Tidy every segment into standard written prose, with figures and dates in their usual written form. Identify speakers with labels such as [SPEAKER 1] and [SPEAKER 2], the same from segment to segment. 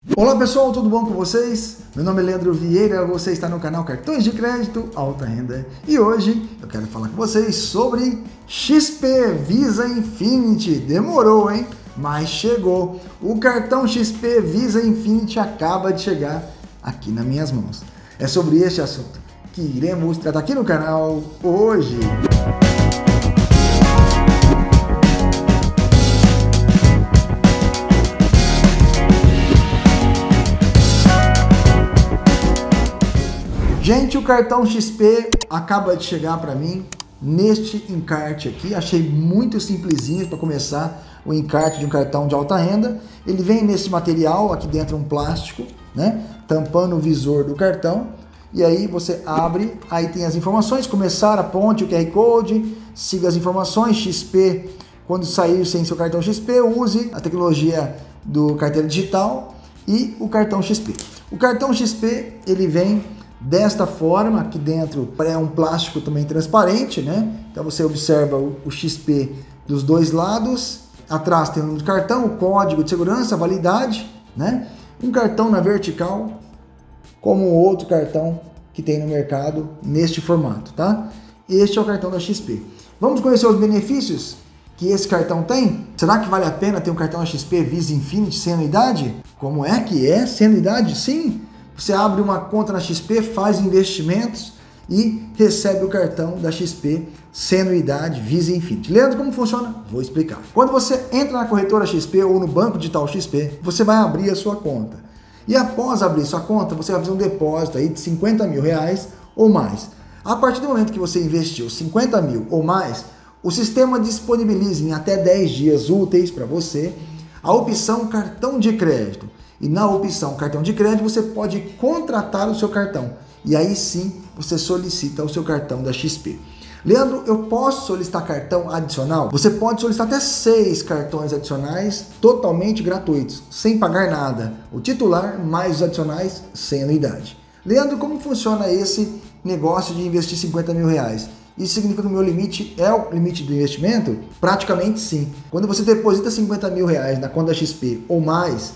[SPEAKER 1] Olá pessoal, tudo bom com vocês? Meu nome é Leandro Vieira, você está no canal Cartões de Crédito Alta Renda e hoje eu quero falar com vocês sobre XP Visa Infinity. Demorou, hein? Mas chegou. O cartão XP Visa Infinity acaba de chegar aqui nas minhas mãos. É sobre este assunto que iremos tratar aqui no canal hoje. Gente, o cartão XP acaba de chegar para mim neste encarte aqui. Achei muito simplesinho para começar o encarte de um cartão de alta renda. Ele vem nesse material, aqui dentro um plástico, né? Tampando o visor do cartão. E aí você abre, aí tem as informações, começar, aponte o QR Code, siga as informações, XP, quando sair sem seu cartão XP, use a tecnologia do carteira digital e o cartão XP. O cartão XP, ele vem desta forma, aqui dentro é um plástico também transparente, né? Então você observa o XP dos dois lados, atrás tem o número do cartão, o código de segurança, a validade, né? Um cartão na vertical, como o outro cartão que tem no mercado neste formato, tá? Este é o cartão da XP. Vamos conhecer os benefícios que esse cartão tem? Será que vale a pena ter um cartão da XP Visa Infinity sem anuidade? Como é que é? Sem anuidade? Sim! Você abre uma conta na XP, faz investimentos e recebe o cartão da XP sem anuidade Visa Infinity. Leandro, como funciona? Vou explicar. Quando você entra na corretora XP ou no banco digital XP, você vai abrir a sua conta. E após abrir sua conta, você vai fazer um depósito aí de 50 mil reais ou mais. A partir do momento que você investiu 50 mil ou mais, o sistema disponibiliza em até 10 dias úteis para você a opção cartão de crédito. E na opção cartão de crédito você pode contratar o seu cartão. E aí sim você solicita o seu cartão da XP. Leandro, eu posso solicitar cartão adicional? Você pode solicitar até 6 cartões adicionais totalmente gratuitos, sem pagar nada. O titular mais os adicionais sem anuidade. Leandro, como funciona esse negócio de investir 50 mil reais? Isso significa que o meu limite é o limite do investimento? Praticamente sim. Quando você deposita 50 mil reais na conta da XP ou mais,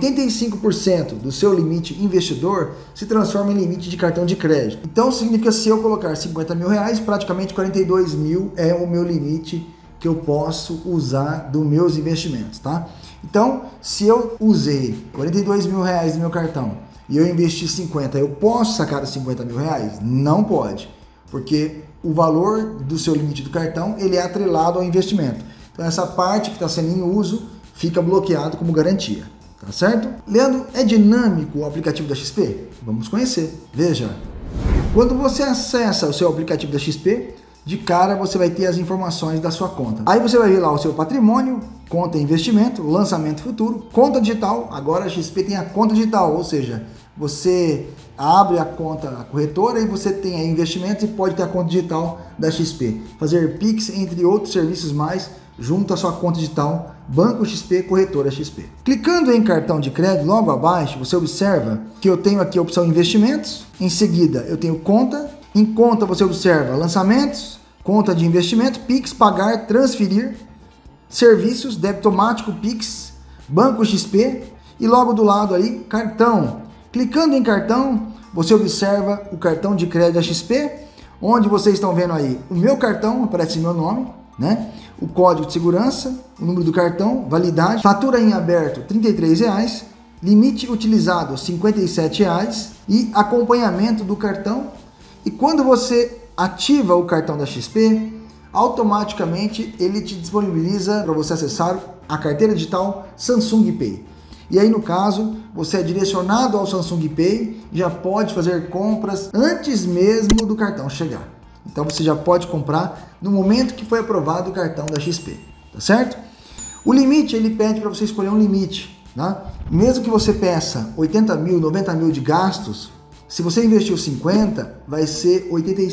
[SPEAKER 1] 85% do seu limite investidor se transforma em limite de cartão de crédito. Então significa que se eu colocar 50 mil reais, praticamente 42 mil é o meu limite que eu posso usar dos meus investimentos, tá? Então, se eu usei 42 mil reais no meu cartão e eu investi 50, eu posso sacar os 50 mil reais? Não pode, porque o valor do seu limite do cartão ele é atrelado ao investimento. Então essa parte que está sendo em uso fica bloqueado como garantia. Tá certo? Leandro, é dinâmico o aplicativo da XP? Vamos conhecer. Veja, quando você acessa o seu aplicativo da XP, de cara você vai ter as informações da sua conta. Aí você vai ver lá o seu patrimônio, conta investimento, lançamento futuro, conta digital. Agora a XP tem a conta digital, ou seja, você abre a conta na corretora e você tem aí investimentos e pode ter a conta digital da XP. Fazer Pix, entre outros serviços mais, junto à sua conta digital, Banco XP, Corretora XP. Clicando em cartão de crédito, logo abaixo, você observa que eu tenho aqui a opção investimentos, em seguida eu tenho conta, em conta você observa lançamentos, conta de investimento, Pix, pagar, transferir, serviços, débito automático, Pix, Banco XP e logo do lado aí, cartão. Clicando em cartão, você observa o cartão de crédito da XP, onde vocês estão vendo aí o meu cartão, aparece meu nome, né? O código de segurança, o número do cartão, validade, fatura em aberto R$ 33,00, limite utilizado R$ 57,00 e acompanhamento do cartão. E quando você ativa o cartão da XP, automaticamente ele te disponibiliza para você acessar a carteira digital Samsung Pay. E aí no caso, você é direcionado ao Samsung Pay, já pode fazer compras antes mesmo do cartão chegar. Então você já pode comprar no momento que foi aprovado o cartão da XP, tá certo? O limite, ele pede para você escolher um limite, tá? Mesmo que você peça 80 mil, 90 mil de gastos, se você investiu 50, vai ser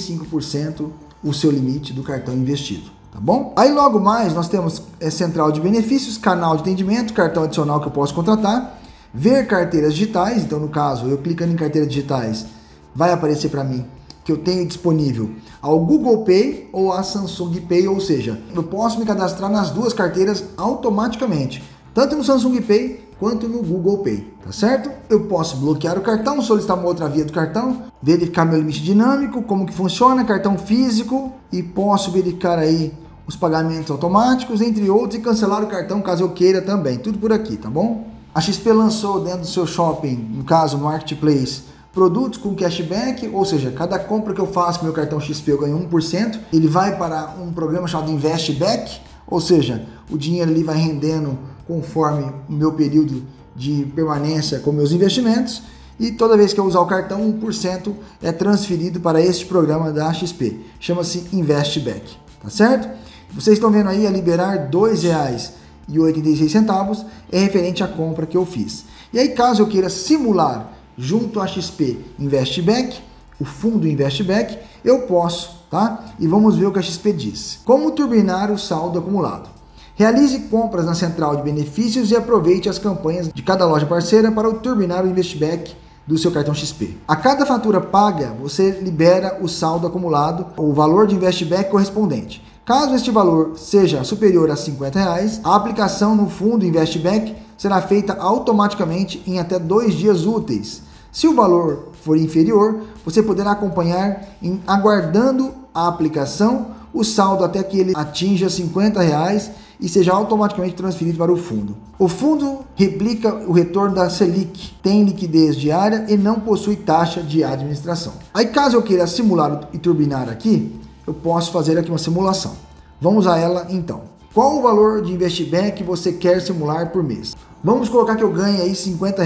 [SPEAKER 1] 85% o seu limite do cartão investido, tá bom? Aí logo mais nós temos central de benefícios, canal de atendimento, cartão adicional que eu posso contratar, ver carteiras digitais, então no caso eu clicando em carteiras digitais, vai aparecer para mim que eu tenho disponível ao Google Pay ou a Samsung Pay, ou seja, eu posso me cadastrar nas duas carteiras automaticamente, tanto no Samsung Pay quanto no Google Pay, tá certo? Eu posso bloquear o cartão, solicitar uma outra via do cartão, verificar meu limite dinâmico, como que funciona, cartão físico, e posso verificar aí os pagamentos automáticos, entre outros, e cancelar o cartão caso eu queira também, tudo por aqui, tá bom? A XP lançou dentro do seu shopping, no caso Marketplace, produtos com cashback, ou seja, cada compra que eu faço com meu cartão XP eu ganho 1%, ele vai para um programa chamado Investback, ou seja, o dinheiro ali vai rendendo conforme o meu período de permanência com meus investimentos, e toda vez que eu usar o cartão, 1% é transferido para este programa da XP, chama-se Investback, tá certo? Vocês estão vendo aí a liberar R$ 2,86 é referente à compra que eu fiz. E aí, caso eu queira simular junto à XP Investback, o fundo Investback, eu posso, tá? E vamos ver o que a XP diz. Como turbinar o saldo acumulado? Realize compras na central de benefícios e aproveite as campanhas de cada loja parceira para turbinar o Investback do seu cartão XP. A cada fatura paga, você libera o saldo acumulado, o valor de Investback correspondente. Caso este valor seja superior a R$ 50, a aplicação no fundo Investback será feita automaticamente em até 2 dias úteis. Se o valor for inferior, você poderá acompanhar aguardando a aplicação o saldo até que ele atinja R$ 50 e seja automaticamente transferido para o fundo. O fundo replica o retorno da Selic, tem liquidez diária e não possui taxa de administração. Aí, caso eu queira simular e turbinar aqui, eu posso fazer aqui uma simulação. Vamos a ela então. Qual o valor de Investback que você quer simular por mês? Vamos colocar que eu ganhe aí R$ 50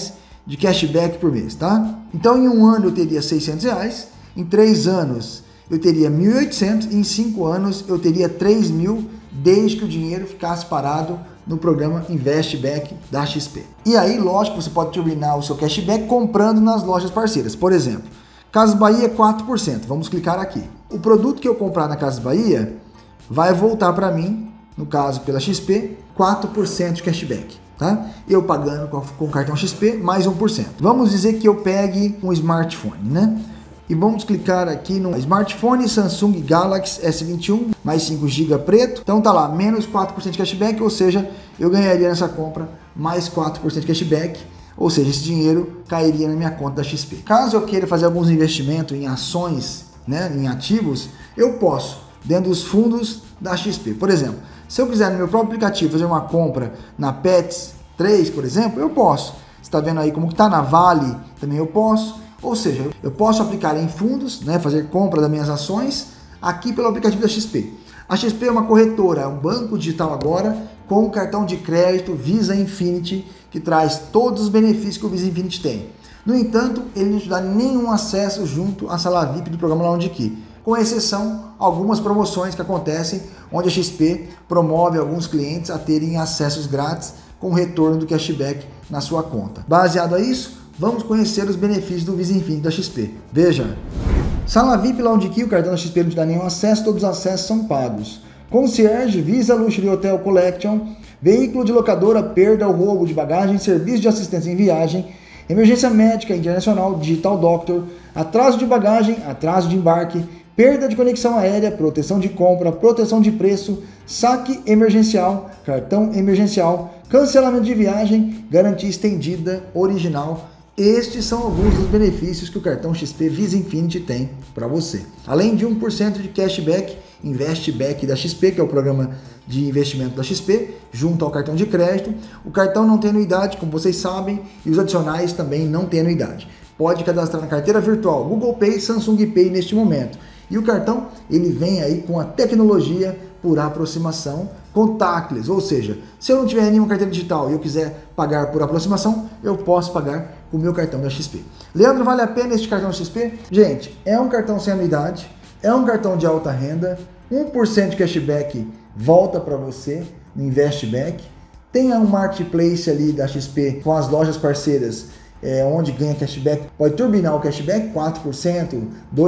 [SPEAKER 1] de cashback por mês, tá? Então em um ano eu teria R$ 600, em 3 anos eu teria 1.800 e em 5 anos eu teria 3.000, desde que o dinheiro ficasse parado no programa Investback da XP. E aí, lógico, você pode turbinar o seu cashback comprando nas lojas parceiras. Por exemplo, Casas Bahia 4%. Vamos clicar aqui. O produto que eu comprar na Casas Bahia vai voltar para mim, no caso pela XP, 4% de cashback. Tá? Eu pagando com o cartão XP mais 1%. Vamos dizer que eu pegue um smartphone, né? E vamos clicar aqui no smartphone Samsung Galaxy S21 mais 5 GB preto. Então tá lá, menos 4% de cashback, ou seja, eu ganharia nessa compra mais 4% de cashback, ou seja, esse dinheiro cairia na minha conta da XP. Caso eu queira fazer alguns investimentos em ações, né, em ativos, eu posso, dentro dos fundos da XP. Por exemplo, se eu quiser no meu próprio aplicativo fazer uma compra na Pets 3, por exemplo, eu posso. Você está vendo aí como que está na Vale, também eu posso. Ou seja, eu posso aplicar em fundos, né, fazer compra das minhas ações aqui pelo aplicativo da XP. A XP é uma corretora, é um banco digital agora com um cartão de crédito Visa Infinity que traz todos os benefícios que o Visa Infinity tem. No entanto, ele não te dá nenhum acesso junto à sala VIP do programa Lounge Key, com exceção algumas promoções que acontecem onde a XP promove alguns clientes a terem acessos grátis com retorno do cashback na sua conta. Baseado a isso, vamos conhecer os benefícios do Visa Infinity da XP. Veja, sala VIP Lounge Key, o cartão da XP não te dá nenhum acesso, todos os acessos são pagos. Concierge, Visa Luxury Hotel Collection, veículo de locadora, perda ou roubo de bagagem, serviço de assistência em viagem, emergência médica internacional, Digital Doctor, atraso de bagagem, atraso de embarque, perda de conexão aérea, proteção de compra, proteção de preço, saque emergencial, cartão emergencial, cancelamento de viagem, garantia estendida, original. Estes são alguns dos benefícios que o cartão XP Visa Infinity tem para você. Além de 1% de cashback, Investback da XP, que é o programa de investimento da XP, junto ao cartão de crédito. O cartão não tem anuidade, como vocês sabem, e os adicionais também não têm anuidade. Pode cadastrar na carteira virtual Google Pay, Samsung Pay neste momento. E o cartão, ele vem aí com a tecnologia por aproximação contactless, ou seja, se eu não tiver nenhuma carteira digital e eu quiser pagar por aproximação, eu posso pagar com o meu cartão da XP. Leandro, vale a pena este cartão XP? Gente, é um cartão sem anuidade, é um cartão de alta renda, 1% de cashback volta para você no Investback, tem um marketplace ali da XP com as lojas parceiras, onde ganha cashback, pode turbinar o cashback, 4%,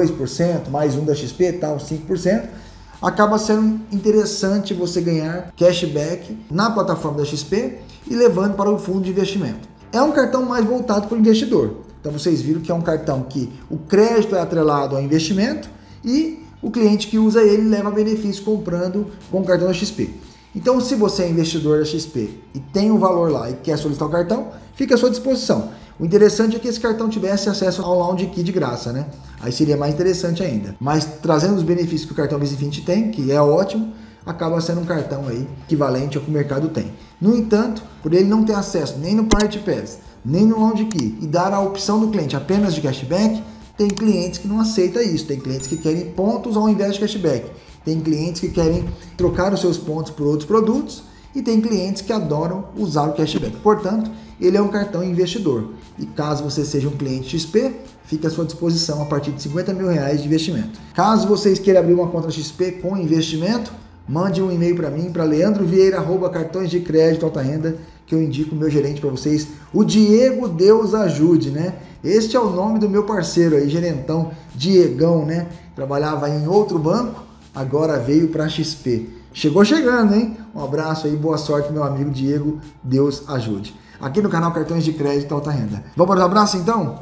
[SPEAKER 1] 2%, mais um da XP, tal, 5%. Acaba sendo interessante você ganhar cashback na plataforma da XP e levando para o fundo de investimento. É um cartão mais voltado para o investidor. Então vocês viram que é um cartão que o crédito é atrelado ao investimento e o cliente que usa ele leva benefício comprando com o cartão da XP. Então, se você é investidor da XP e tem um valor lá e quer solicitar o cartão, fica à sua disposição. O interessante é que esse cartão tivesse acesso ao Lounge Key de graça, né? Aí seria mais interessante ainda. Mas trazendo os benefícios que o cartão Visa Infinity tem, que é ótimo, acaba sendo um cartão aí equivalente ao que o mercado tem. No entanto, por ele não ter acesso nem no Priority Pass, nem no Lounge Key e dar a opção do cliente apenas de cashback, tem clientes que não aceitam isso. Tem clientes que querem pontos ao invés de cashback. Tem clientes que querem trocar os seus pontos por outros produtos e tem clientes que adoram usar o cashback. Portanto, ele é um cartão investidor. E caso você seja um cliente XP, fica à sua disposição a partir de R$50 mil de investimento. Caso vocês queiram abrir uma conta XP com investimento, mande um e-mail para mim, para leandrovieira@cartõesdecrédito-alta-renda, que eu indico o meu gerente para vocês, o Diego Deus Ajude, né? Este é o nome do meu parceiro aí, gerentão, Diegão, né? Trabalhava em outro banco, agora veio para a XP. Chegou chegando, hein? Um abraço aí, boa sorte, meu amigo Diego, Deus ajude. Aqui no canal Cartões de Crédito Alta Renda. Vamos para o abraço então?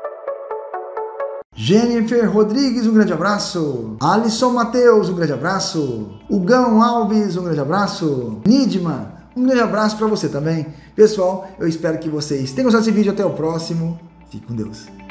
[SPEAKER 1] Jennifer Rodrigues, um grande abraço. Alisson Mateus, um grande abraço. Hugão Alves, um grande abraço. Nidma, um grande abraço para você também. Pessoal, eu espero que vocês tenham gostado desse vídeo. Até o próximo. Fique com Deus.